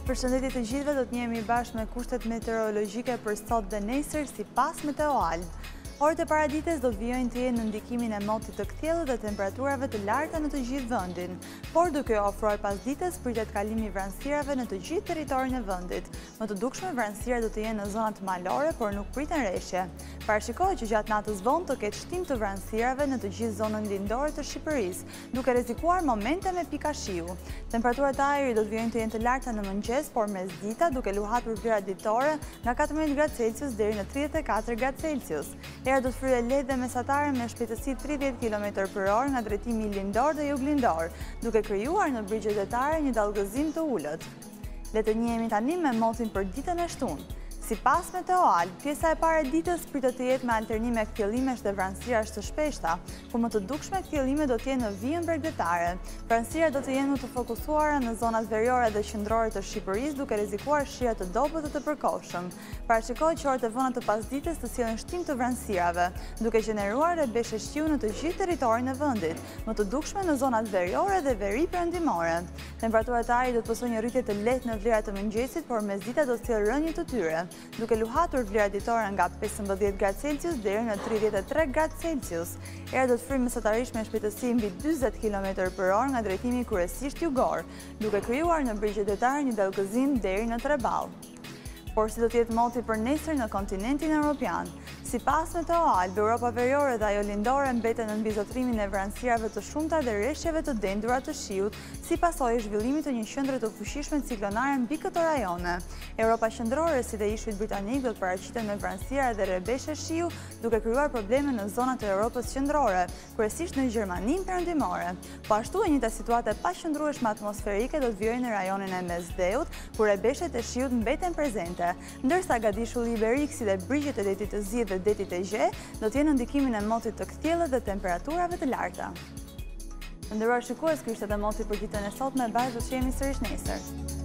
Përshëndetje të gjithëve, do të njihemi bashkë me kushtet meteorologjike për sot dhe nesër sipas Meteoalb. Orët e paradites do të vijojnë të jenë në ndikimin e motit të kthjellët dhe temperaturave të larta në të gjithë vendin, por duke ofruar pasdites pritet kalimi i vranësirave në të gjithë territorin e vendit. Më të dukshme vranësira do të jenë në zonat malore, por nuk priten reshje. Parashikohet që gjatë natës vonë të ketë shtim të vranësirave në të gjithë zonën lindore të Shqipërisë, duke rrezikuar momente me pika shiu. Temperaturat e ajrit do të vijojnë të jenë të larta në mëngjes, por mesdita duke luhatur vlera ditore nga 14 gradë Celsius deri në 34 gradë Celsius. Era do të fryjë lehtë dhe mesatare me shpejtësi 30 km/orë nga drejtimi lindor dhe juglindor, duke krijuar në brigjet detare një dallgëzim të ulët. Le të njihemi tani me motin për ditën e shtunë. Sipas Meteoalb, pjesa e parë e ditës pritet të jetë me alternime kthjellimesh dhe vranësirash të shpeshta, ku më të dukshme kthjellime do të jenë në vijën bregdetare. Vranësirat do të jenë më të fokusuara në zonat veriore dhe qendrore të Shqipërisë, duke rrezikuar shira të dobët dhe të përkohshëm. Parashikohet që orët e vëna të pasdites të sjellin shtim të vranësirave, duke gjeneruar rebeshe shiu në të gjithë territorin e vendit, më të dukshme në zonat veriore dhe veri perëndimore. Temperaturat e ajrit do të pësojnë një rritje të lehtë në vlerat e mëngjesit, por mesdita do të sjellë rënje të tyre, duke luhatur vlera ditore nga 15 gradë Celsius deri në 33 gradë Celsius. Era do të fryjë mesatarisht me shpejtësi mbi 40 km/orë nga drejtimi kryesisht jugor, duke krijuar në brigjet detare një dallgëzim deri në 3 ballë. Por si do të jetë moti për nesër në kontinentin evropian? Sipas Meteoalb, Europa veriore dhe ajo lindore mbeten në mbizotrimin e vranësirave të shumta dhe rreshjeve të dendura të shiut, si pasojë e zhvillimit të një qendre të fuqishme ciklonare mbi këto rajone. Europa qendrore, si dhe ishujt britanik, do të paraqiten me vranësira dhe rebeshe shiu, duke krijuar probleme në zonat e Europës qendrore, kryesisht në Gjermaninë perëndimore. Po ashtu e njëjta situatë e paqëndrueshme atmosferike do të vijojë në rajonin e Mesdheut, ku rebeshet e shiut mbeten prezente, ndërsa gadishulli iberik si dhe brigjet e detit të zi dhe detit e gje do të jenë në ndikimin e motit të kthjellët dhe temperaturave të larta. Nderuar shikues, ky ishte moти për ditën e sotme, bashkë do të jemi sërish nesër.